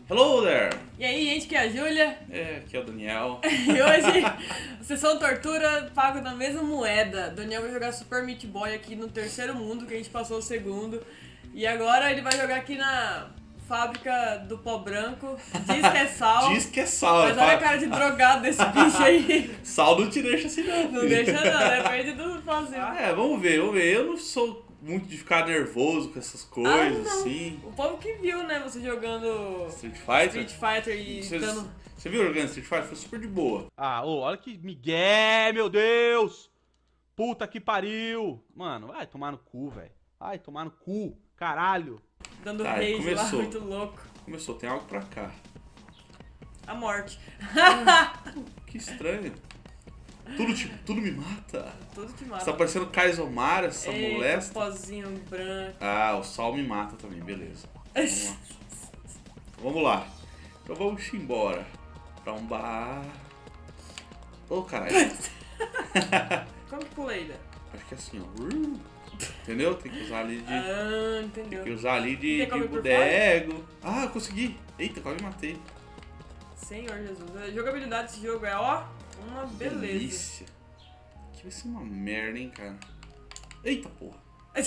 Hello there! E aí, gente, que é a Júlia. Aqui é o Daniel. E hoje, Sessão Tortura pago na mesma moeda. Daniel vai jogar Super Meat Boy aqui no terceiro mundo, que a gente passou o segundo. E agora ele vai jogar aqui na fábrica do pó branco. Diz que é sal. Diz que é sal. Mas olha a cara de drogado desse bicho aí. Sal não te deixa assim não. Não deixa não, depende do fazer. Vamos ver. Eu não sou muito de ficar nervoso com essas coisas, assim. O povo que viu, né, você jogando Street Fighter e Você viu jogando Street Fighter? Foi super de boa. Olha que migué, meu Deus! Puta que pariu! Mano, vai tomar no cu, velho. Vai tomar no cu, caralho. Dando rage começou. lá, muito louco. Começou, tem algo pra cá. A morte. Que estranho. Tudo me mata. Tudo te mata. Você tá parecendo Kaizomara, essa molesta. Pozinho branco. O sol me mata também, beleza. Vamos lá. Vamos lá. Então vamos embora. Pra um bar. Ô, caralho. Como que pula ainda? Acho que é assim, ó. Entendeu? Tem que usar ali de... entendeu. Tem que usar ali de por bodego. Eu consegui. Eita, quase me matei. Senhor Jesus. A jogabilidade desse jogo é, ó, uma beleza. Delícia. Que vai ser uma merda, hein, cara. Eita, porra.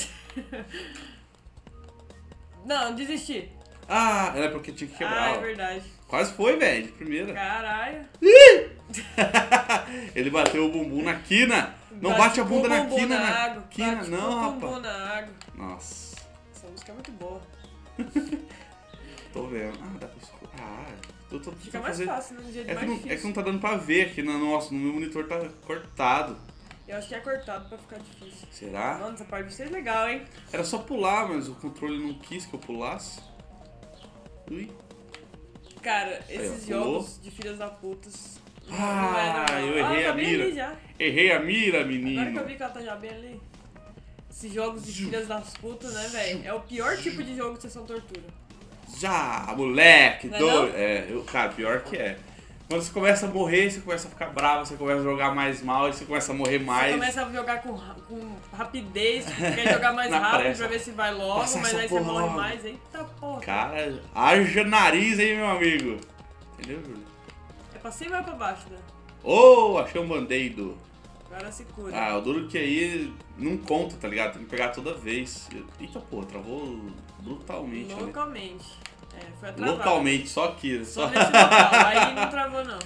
Não, desisti. É porque tinha que quebrar. É verdade. Quase foi, velho, de primeira. Caralho. Ele bateu o bumbum na quina. Não bate a bunda na quina, água. Quina, não, rapaz. Bumbum na água. Nossa. Essa música é muito boa. Tô vendo. Dá pra escutar. Fica mais fácil, no dia de mais difícil. É que não tá dando pra ver aqui. No meu monitor tá cortado. Eu acho que é cortado pra ficar difícil. Será? Mano, essa parte vai ser legal, hein? Era só pular, mas o controle não quis que eu pulasse. Ui. Cara, esses jogos de filhas da putas... eu errei a mira. Já. Errei a mira, menino. Agora que eu vi que ela tá já bem ali. Esses jogos de filhas das putas, né, velho? É o pior tipo de jogo de sessão tortura. Já, moleque, Não doido. Cara, pior que é. Quando você começa a morrer, você começa a ficar bravo, você começa a jogar mais mal e você começa a morrer mais. Você começa a jogar com rapidez, quer jogar mais rápido pressa. pra ver se vai logo, Passa mas essa aí você porra morre logo. mais. Eita porra. Cara, haja nariz aí, meu amigo. Entendeu, Júlio? É pra cima ou é pra baixo, né? Achei um band-aid. Agora se cura. O duro que aí não conta, tá ligado? Tem que pegar toda vez. Eita, pô, travou brutalmente. Localmente. Foi Ali. atravado. Localmente, só aqui. Só nesse local, aí não travou não.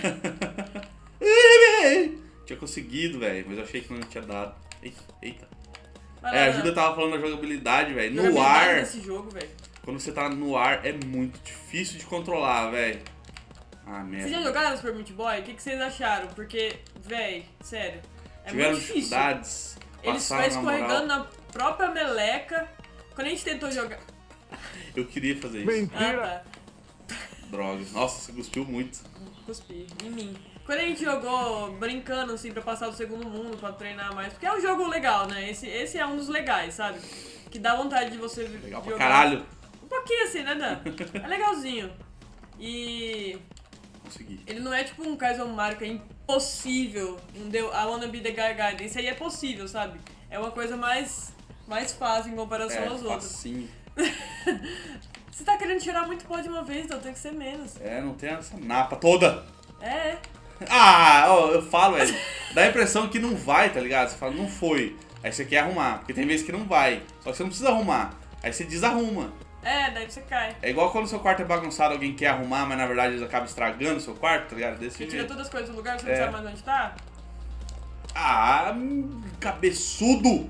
Tinha conseguido, velho, mas eu achei que não tinha dado. Eita. A A Júlia tava falando da jogabilidade, velho. No jogabilidade ar, desse jogo, velho. quando você tá no ar, é muito difícil de controlar, velho. Merda. Vocês já jogaram Super Meat Boy? O que vocês acharam? Porque, velho, sério, é Tiveram muito difícil. dificuldades. Eles Passaram vai na escorregando moral. na própria meleca. Quando a gente tentou jogar... Eu queria fazer isso. Tá. Droga. Nossa, você cuspiu muito. Cuspi em mim. Quando a gente jogou brincando, assim, pra passar do segundo mundo, pra treinar mais, porque é um jogo legal, né? Esse é um dos legais, sabe? Que dá vontade de você Legal jogar. pra caralho. Um pouquinho assim, né, Dan? É legalzinho. E Consegui. ele não é tipo um Kaizo Mario que é impossível. Não deu I wanna be the guy guy. Esse aí é possível, sabe? É uma coisa mais fácil em comparação às outras. Facinho. Você tá querendo tirar muito pó de uma vez, então tem que ser menos. Não tem essa napa toda. É. Eu falo, velho. Dá a impressão que não vai, tá ligado? Você fala, não foi. Aí você quer arrumar, porque tem vezes que não vai. Só que você não precisa arrumar. Aí você desarruma. Daí você cai. É igual quando o seu quarto é bagunçado, alguém quer arrumar, mas na verdade eles acabam estragando o seu quarto, tá ligado? Desse Você tira jeito. todas as coisas do lugar, você não sabe mais onde tá? Cabeçudo!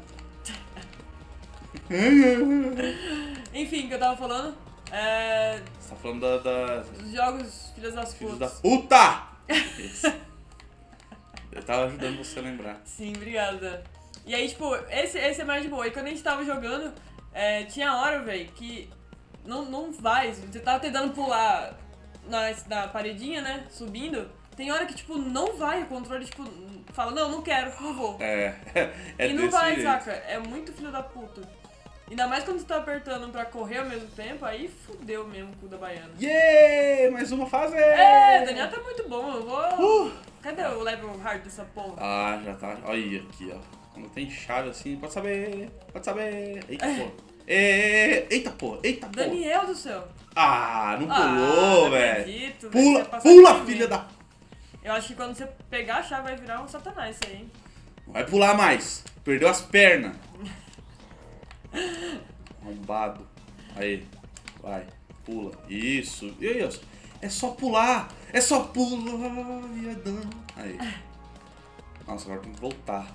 Enfim, o que eu tava falando? Você tá falando Dos jogos Filhas das filhos da Putas. puta! Isso. Eu tava ajudando você a lembrar. Sim, obrigada. E aí, tipo, esse é mais de boa. E quando a gente tava jogando, tinha hora, velho, que não vai. Você tava tentando pular na paredinha, né? Subindo. Tem hora que, tipo, não vai o controle, tipo, fala, não quero, não vou. E não vai, saca? É muito filho da puta. Ainda mais quando você tá apertando pra correr ao mesmo tempo, aí fudeu mesmo o cu da baiana. Yeah! Mais uma fase! Daniel tá muito bom, eu vou... Cadê o level hard dessa porra? Já tá. Olha aí, aqui, ó. Quando tem chave assim, pode saber. Eita, pô. Eita porra, eita porra. Daniel do céu. Ah, não pulou, não velho. acredito, velho. Pula, Você vai passar pula, por filha mim. da... Eu acho que quando você pegar a chave vai virar um satanás isso aí, hein? Vai pular mais. Perdeu as pernas. Arrombado. Aí, vai, pula. Isso. Isso. É só pular. É só pular, viadão. Aí. Nossa, agora tem que voltar.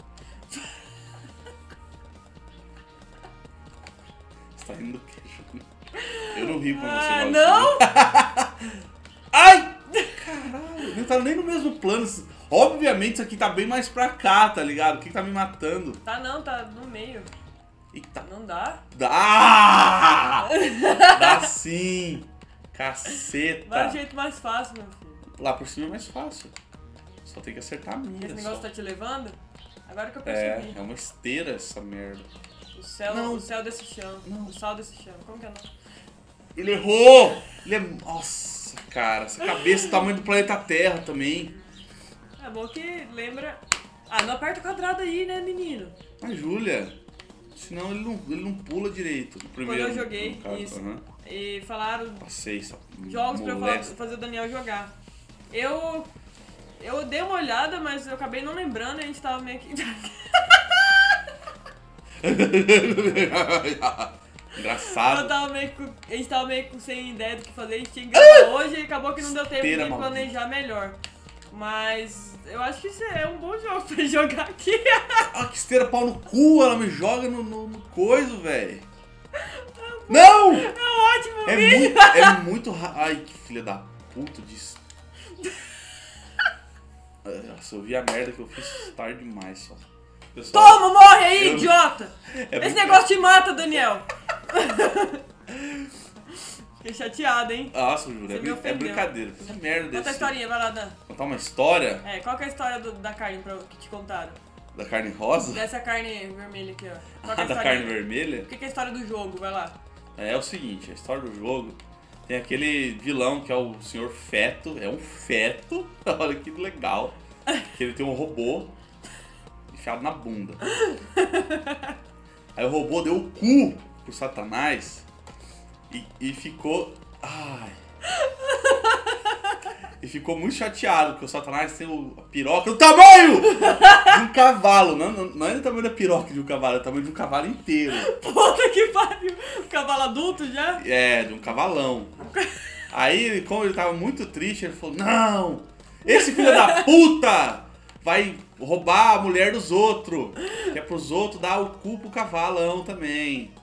Você tá rindo do quê, Júlio? Eu não rio quando você gosta. Não? Ai! Caralho, não tá nem no mesmo plano. Obviamente isso aqui tá bem mais pra cá, tá ligado? O que tá me matando? Tá não, tá no meio. Eita. Não dá? Dá! Dá sim! Caceta! Vai do jeito mais fácil, meu filho. Lá por cima é mais fácil. Só tem que acertar a minha. Esse negócio só. tá te levando? Agora que eu É percebi. uma esteira essa merda. O céu desse chão. O sal desse chão. Como que é o nome? Ele errou! Ele é... Nossa, cara. Essa cabeça é o tamanho do planeta Terra também. É bom que lembra... Ah, não aperta o quadrado aí, né, menino? Mas, Júlia, senão ele não pula direito. Primeiro, Quando eu joguei, no caso. isso. Aham. E falaram Passei essa jogos pra eu molesta. fazer o Daniel jogar. Eu dei uma olhada, mas eu acabei não lembrando e a gente tava meio que... Engraçado. A gente tava meio que sem ideia do que fazer, a gente tinha que gravar hoje e acabou que não deu tempo de Esteira maldita. planejar melhor. Mas eu acho que isso é um bom jogo pra jogar aqui. Ah, que esteira pau no cu, ela me joga no coiso, velho. Não! É ótimo, É muito Ai, que filha da puta disso. Nossa, eu vi a merda que eu fiz tarde demais só. Pessoal, Toma, morre aí, eu- idiota! é Esse muito- negócio te mata, Daniel! Fiquei chateado, hein? Nossa, Júlio, Você me é ofendeu. brincadeira. Essa merda Conta a desse. historinha, vai lá, Dan. Contar uma história Qual que é a história da carne que te contaram? da carne rosa? Dessa carne vermelha aqui, ó. Qual que é a Da historinha? carne vermelha? O que que é a história do jogo? Vai lá. É o seguinte, a história do jogo tem aquele vilão que é o Senhor Feto, é um feto, olha que legal, que ele tem um robô enfiado na bunda. Aí o robô deu o cu pro Satanás e ficou... Ai... E ficou muito chateado, porque o Satanás tem a piroca do tamanho de um cavalo. Não é do tamanho da piroca de um cavalo, é do tamanho de um cavalo inteiro. Puta que pariu! Cavalo adulto já? É, de um cavalão. Aí, como ele tava muito triste, ele falou, não, esse filho da puta vai roubar a mulher dos outros, que é pros outros dar o cu pro cavalão também.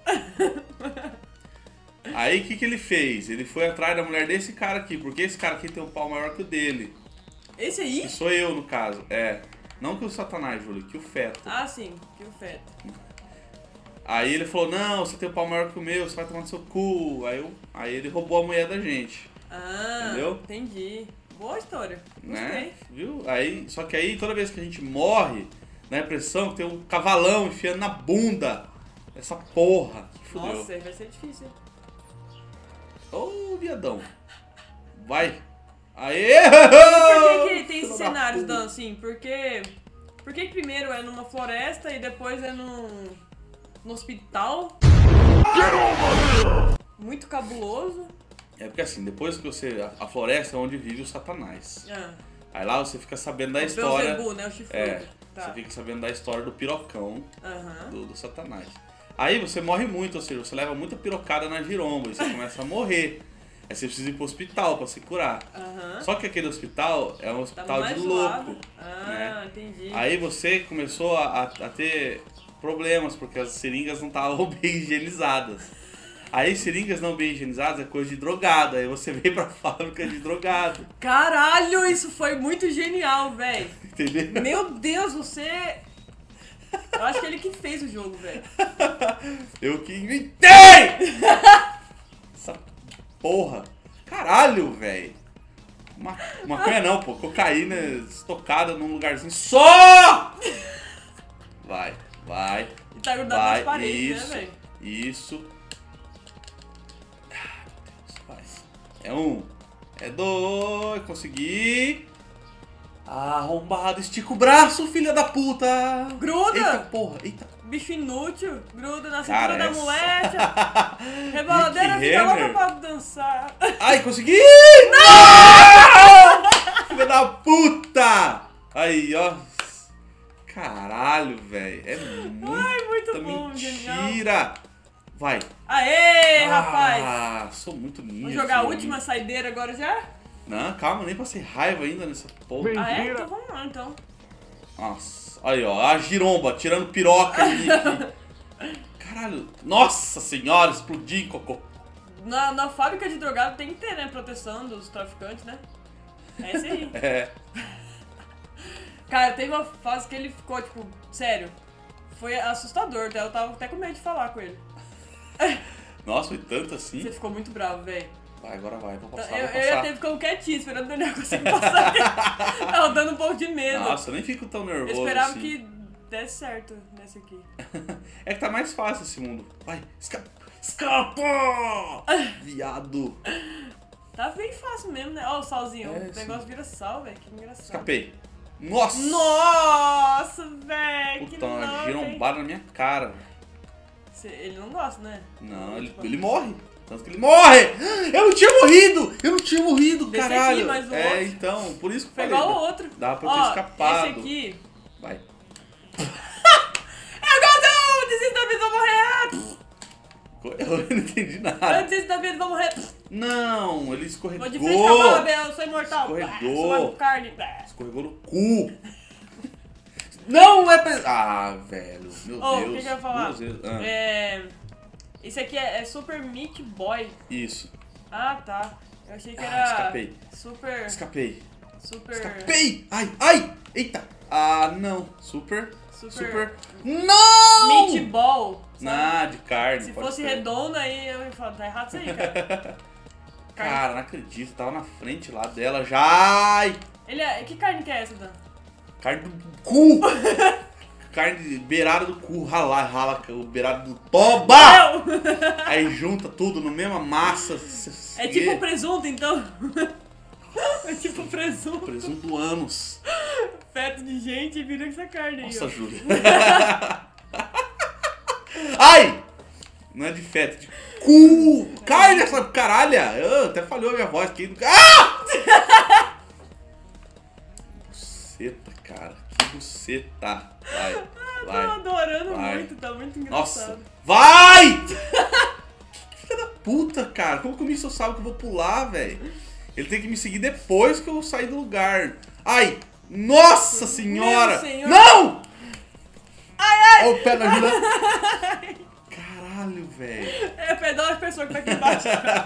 Aí, o que ele fez? Ele foi atrás da mulher desse cara aqui, porque esse cara aqui tem um pau maior que o dele. Esse aí? Que sou eu, no caso. É, não que o Satanás, Júlio, que o feto. Ah, sim, que o feto. Aí ele falou, não, você tem um pau maior que o meu, você vai tomar no seu cu. Aí ele roubou a mulher da gente, Ah, Entendeu? entendi. Boa história. Gostei. né? Viu? Aí, só que aí, toda vez que a gente morre, dá a impressão que tem um cavalão enfiando na bunda. Essa porra. Que fudeu. Nossa, aí vai ser difícil. hein? Ô, viadão. Vai. Aê! Por que tem esses Filho da cenários, puta. Dan, assim? Por que primeiro é numa floresta e depois é no hospital? Muito cabuloso. É porque assim, depois que você... A floresta é onde vive o Satanás. Ah, Aí lá você fica sabendo da o história... Beelzebub, né? O chifrudo. É, Tá. você fica sabendo da história do pirocão Aham. do Satanás. Aí você morre muito, ou seja, você leva muita pirocada na giromba e você começa a morrer. Aí você precisa ir pro hospital pra se curar. Aham. Só que aquele hospital é um Tava hospital mais de zoado. louco. Ah, né? entendi. Aí você começou a ter problemas, porque as seringas não estavam bem higienizadas. Aí seringas não bem higienizadas é coisa de drogado. Aí você vem pra fábrica de drogado. Caralho, isso foi muito genial, velho. Entendeu? Meu Deus, você... Eu acho que ele que fez o jogo, velho. Eu que inventei! Essa porra. Caralho, velho. Maconha não, pô. Cocaína estocada num lugarzinho só! Vai. E tá grudado Vai, nas paredes, isso. né, velho? Isso. Ah, meu Deus, vai. É um. É dois. Consegui. Arrombado. Estica o braço, filha da puta. Gruda! Eita porra. Eita. bicho inútil, gruda na cintura Cara, da essa- moleque. Reboladeira Nick fica louca Hammer. pra dançar. Ai, consegui! Não! Filha da puta! Aí, ó. Caralho, velho. É Ai, muito muita bom, genial. mentira. Vai. Aê, rapaz! Ah, sou muito ninja. Vamos jogar a esse última jogo. saideira agora já? Não, calma, nem passei raiva ainda nessa porra. Ah, é? Então vamos lá, então. Nossa, aí ó, a giromba tirando piroca em mim aqui. Caralho, nossa senhora, explodi, cocô. Na fábrica de drogado tem que ter, né? Proteção dos traficantes, né? É isso aí. É, Cara, teve uma fase que ele ficou, tipo, sério. Foi assustador, eu tava até com medo de falar com ele. nossa, foi tanto assim. Você ficou muito bravo, velho. Vai, agora vai, vou passar, Eu vou ia passar. ter ficado quietinho, esperando o Daniel conseguir passar. Tava dando um pouco de medo. Nossa, eu nem fico tão Eu nervoso esperava assim. que desse certo nesse aqui. É que tá mais fácil esse mundo. Vai, escapa! Escapa! Viado. Tá bem fácil mesmo, né? Ó, o salzinho. É, O negócio vira sal, velho. Que engraçado. Escapei. Nossa! Nossa, velho. Que Puta, uma nojo, hein? girombada na minha cara. Ele não gosta, né? Não, Tipo, ele morre. Tanto que ele morre! Eu não tinha morrido! Eu não tinha morrido, Desse aqui, caralho! mas o É, outro- então, por isso que eu Foi falei. igual o outro. Dá pra eu ter Ó, escapado. Esse aqui. Vai. Eu desisto da vida, vou morrer. Eu não entendi Eu nada. desisto da vida, vou morrer. Não, ele escorregou. Vou de frente com a bala, velho. Eu sou imortal. Escorregou. Sou uma carne. Escorregou no cu. Não é pra... Ah, velho. Meu Ô, Deus. o que eu ia falar? Duas vezes. Ah, Esse aqui é Super Meat Boy. Isso. Ah, tá. Eu achei que Ah, era. escapei. Super. Escapei. Super. Escapei. Ai, ai. Eita. Ah, não. Super. Super. Não! Meatball. Sabe? Ah, de carne. Se pode fosse ser. redonda, aí eu ia falar, tá errado isso aí, cara. Cara, não acredito. Tava na frente lá dela já. Ai. Ele é. Que carne que é essa, Dan? Carne do cu. Carne beirada do cu. Rala o beirado do toba. Não! Aí junta tudo na mesma massa. É tipo presunto, então. É tipo presunto. Presunto anos. Feto de gente e vira essa carne aí. Nossa, ó. Júlia. Ai! Não é de feto, é de cu! Carne essa caralha! Até falhou a minha voz aqui. Ah! Buceta, cara. Que buceta. Vai, Tô vai. adorando vai. muito, tá muito Nossa. engraçado. Vai! Que filha da puta, cara. Como que o Missile sabe que eu vou pular, velho? Ele tem que me seguir depois que eu sair do lugar. Ai! Nossa senhora! Meu senhor. Não! Olha o pé da Júlia. Caralho, velho. É, perdão as pessoas que tá aqui embaixo.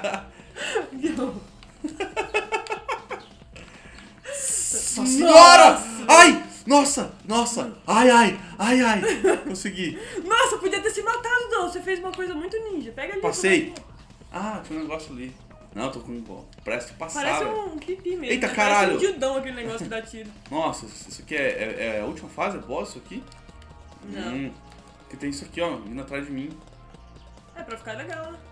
Nossa senhora! Ai! Nossa! Nossa! Ai, ai! Ai, ai! Consegui. Nossa, podia ter se matado, não. Você fez uma coisa muito ninja. Pega ali. Passei. como é que Ah, tinha um negócio ali. Não, tô com... Parece que é? passar, Parece velho. um pipi mesmo. Eita, né? caralho. Parece um dildão aquele negócio que dá tiro. Nossa, isso aqui é a última fase? É boss isso aqui? Não. Porque tem isso aqui, ó, vindo atrás de mim. É pra ficar legal, né?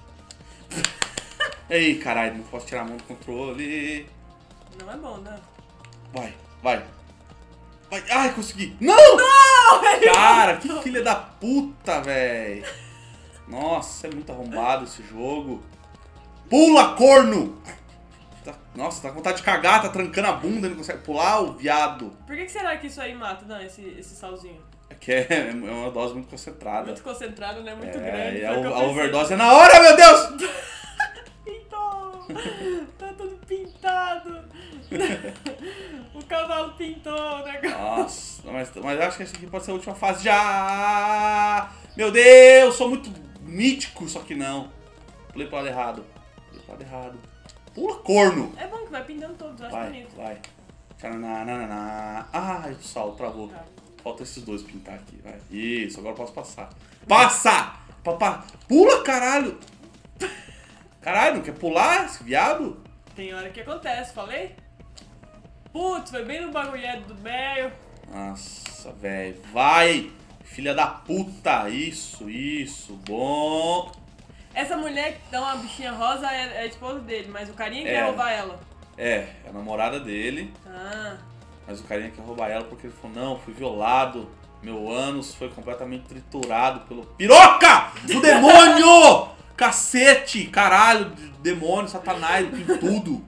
Ei, caralho, não posso tirar a mão do controle. Não é bom, né? Vai, vai. Vai. Ai, consegui. Não! Cara, que filha da puta, velho. Nossa, é muito arrombado esse jogo. Pula, corno! Nossa, tá com vontade de cagar, tá trancando a bunda, não consegue pular, o viado. Por que será que isso aí mata, não, esse salzinho? É que é uma dose muito concentrada. Muito concentrado, né? Muito É, grande. e foi o que eu a pensei. overdose é na hora, meu Deus! Pintou! Tá tudo pintado! O cavalo pintou o negócio. Nossa, mas acho que essa aqui pode ser a última fase já! Meu Deus, sou muito mítico, só que não. Pulei pro lado errado. Pulei pro lado errado. Pula, corno! É bom que vai pintando todos, eu acho Vai, bonito. vai. Tchananana. Ai, o sal travou. Tá. Falta esses dois pintar aqui, vai. Isso, agora eu posso passar. Passa! Pula, caralho! Caralho, não quer pular, esse viado? Tem hora que acontece, falei? Putz, foi bem no bagulho do meio. Nossa, velho. Vai! Filha da puta! Isso, bom. Essa mulher que dá uma bichinha rosa é a esposa dele, mas o carinha É. quer roubar ela. É a namorada dele, Ah, mas o carinha quer roubar ela porque ele falou, não, fui violado, Meu ânus foi completamente triturado pelo piroca do demônio! Cacete, caralho, demônio, satanás, tudo.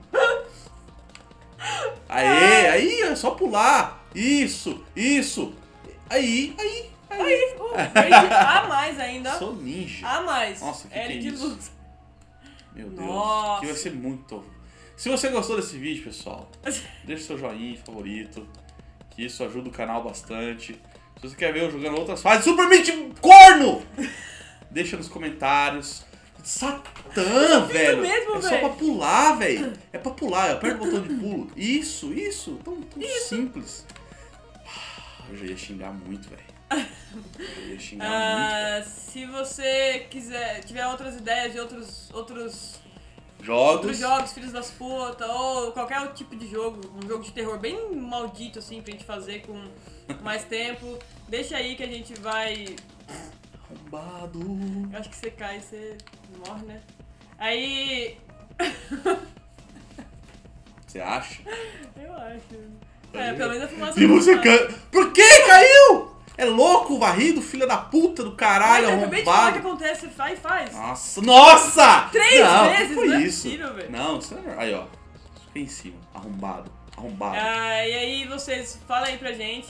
Aí, é só pular. Isso. Aí. Verde a mais ainda. Sou ninja. A mais. Nossa, que L é de isso? luz. Meu Deus, Nossa. que vai ser muito... Se você gostou desse vídeo, pessoal, deixa seu joinha, favorito, que isso ajuda o canal bastante. Se você quer ver eu jogando outras fases, Super Meat Corno, deixa nos comentários. Satã, velho, mesmo, é só velho. pra pular, velho. É pra pular, aperta o botão de pulo. Isso, tão simples. Eu já ia xingar muito, velho. Eu ia xingar muito, velho. Se você tiver outras ideias de outros Jogos. filhos das putas, ou qualquer outro tipo de jogo, um jogo de terror bem maldito assim pra gente fazer com mais tempo, deixa aí que a gente vai... Arrombado. Eu acho que você cai e você morre, né? Aí... Você acha? Eu acho. Pelo menos a fumaça... E você cai... Por que caiu? É louco o varrido, filha da puta do caralho, Mas eu acabei de falar que arrombado. acontece, faz. Nossa! 3 não, vezes, foi não é isso. possível, velho. Não, isso não é... Aí, ó. Fica em cima. Arrombado. E aí vocês falem aí pra gente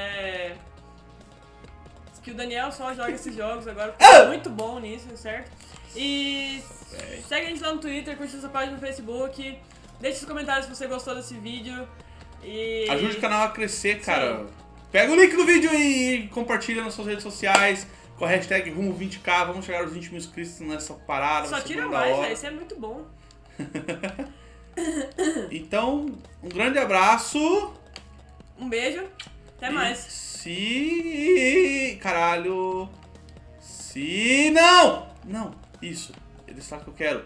que o Daniel só joga esses jogos agora, porque é muito bom nisso, certo? E segue a gente lá no Twitter, curte essa página no Facebook, deixe os comentários se você gostou desse vídeo e... Ajude o canal a crescer, cara. Sim. Pega o link do vídeo e compartilha nas suas redes sociais com a hashtag Rumo20k. Vamos chegar aos 20 mil inscritos nessa parada. Só vai ser tira muito da mais, hora. velho, isso é muito bom. Então, um grande abraço. Um beijo, até mais. Caralho. Não! Isso. Ele sabe o que eu quero.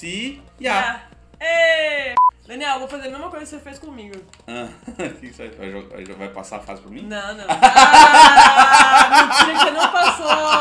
Daniel, vou fazer a mesma coisa que você fez comigo. O que você vai passar a fase pra mim? Não. Mentira que você não passou.